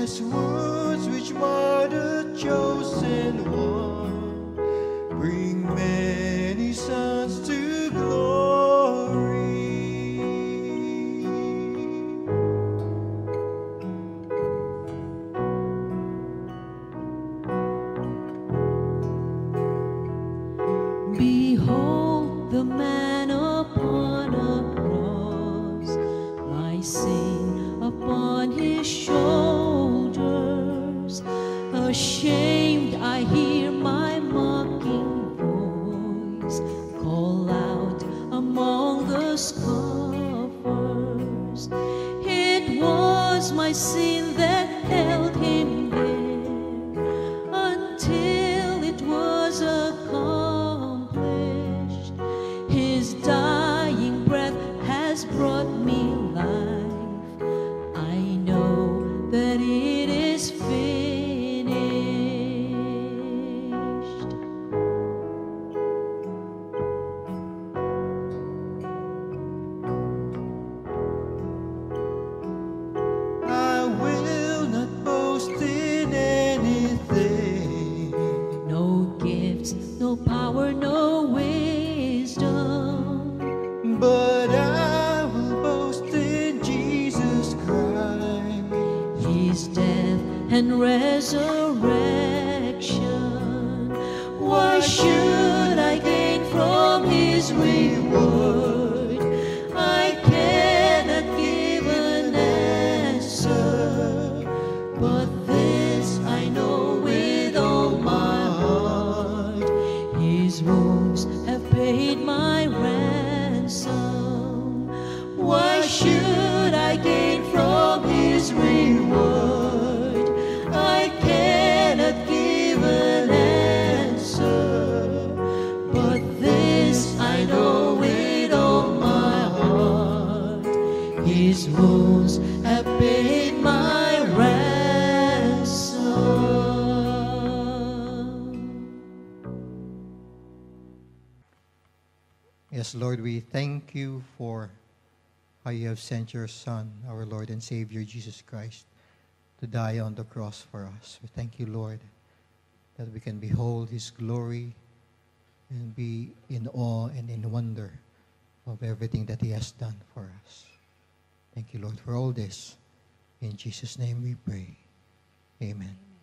His wounds which marred the chosen one bring many sons to glory. Behold the man upon a cross, my sin upon his shoulders. Ashamed, I hear my mocking voice call out among the scoffers. It was my sin that held him there until it was accomplished. His dying breath has brought me life. I know that it is finished. I will not boast in anything, No gifts, no power, no wisdom. but I will boast in Jesus Christ. His death and resurrection. Why should I gain from his reward? I cannot give an answer, but this I know with all my heart. His wounds have paid my ransom. Why should I gain from his reward? I cannot give an answer, but this I know with all my heart. His wounds have paid my ransom. Yes, Lord, we thank you for how you have sent your Son, our Lord and Savior, Jesus Christ, to die on the cross for us. We thank you, Lord, that we can behold his glory and be in awe and in wonder of everything that he has done for us. Thank you, Lord, for all this. In Jesus' name we pray. Amen.